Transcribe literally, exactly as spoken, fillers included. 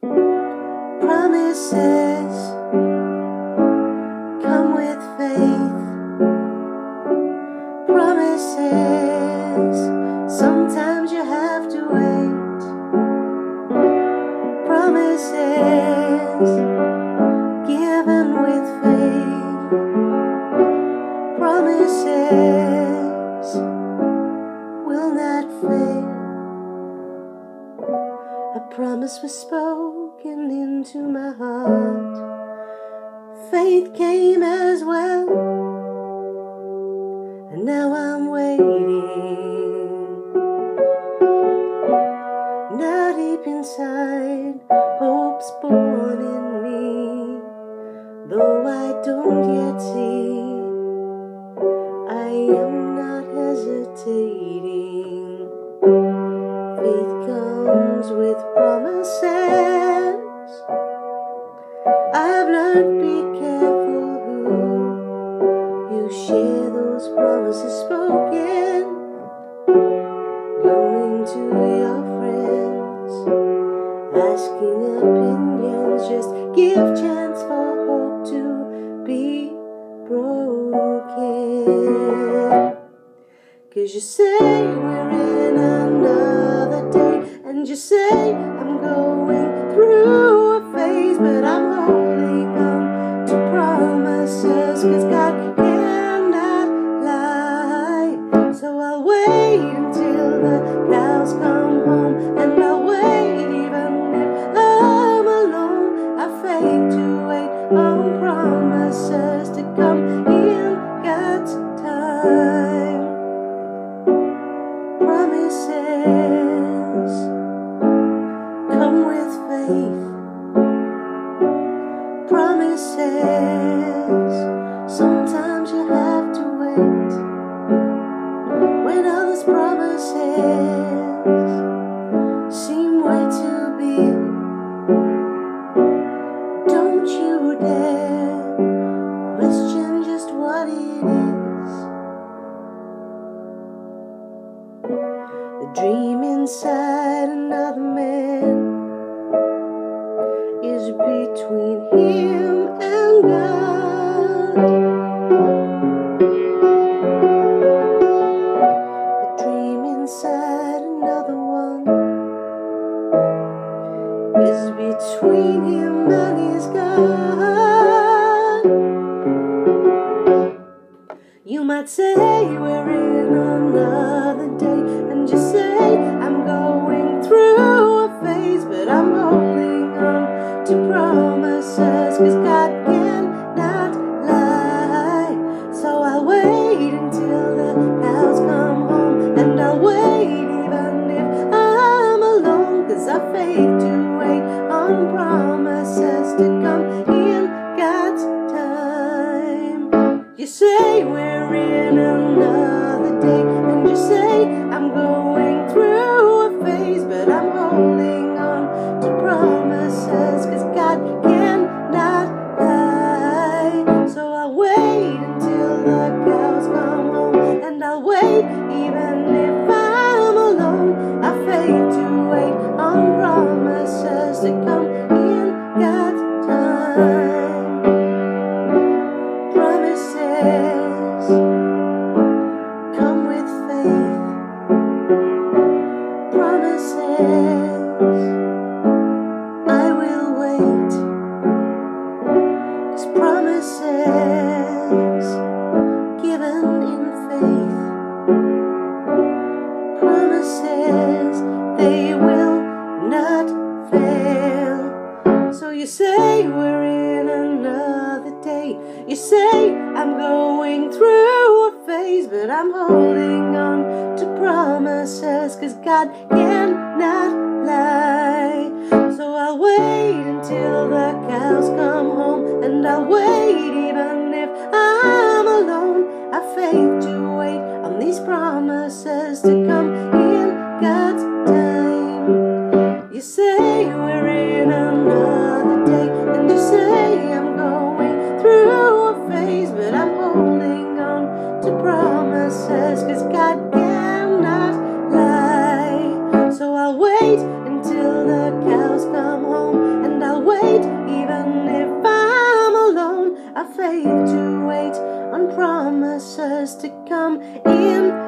Promises come with faith. Promises, sometimes you have to wait. Promises given with faith. Promises will not fail. A promise was spoken into my heart. Faith came as well, and now I'm waiting. Now deep inside, hope's born in me. Though I don't yet see, I am not hesitating. Faith comes with promises. I've learned, be careful who you share those promises spoken. Going to your friends, asking opinions, just give chance for hope to be broken. 'Cause you say we're in another day, and you say I'm going through a phase, but I'm holding on to promises, 'cause God cannot lie. So I'll wait until the cows come home, and I'll wait even if I'm alone. I faith to wait on promises to come in God's time. Promises come with faith. Promises, sometimes you have to wait. When others' promises seem way too big, don't you dare question just what it is. The dream inside another man is between him and God. The dream inside another one is between him and his God. You might say we're in another day, and just say I'm going through a phase, but I'm holding on to promises, 'cause God cannot lie. So I'll wait until the cows come home, and I'll wait even if I'm alone, 'cause I faith to wait on promises to come in God's time. You say we're in another day, and you say I'm going through a phase, but I'm holding on to promises, 'cause God cannot lie. So I'll wait until the cows come home, and I'll wait even if I'm alone. I faith to wait on promises to come in God's time. Promises come with faith. Promises, I will wait. 'Cause promises given in faith. Promises, they will not fail. So you say we're in another day. You say I'm going through a phase, but I'm holding on to promises, 'cause God cannot lie. So I'll wait until the cows come home, and I'll wait even if I'm alone. I faith to wait on these promises to come in God's time. You say we're in another day, and you say I'm going through a phase, but I'm holding on to promises, 'cause God cannot lie. So I'll wait until the cows come home, faith to wait on promises to come in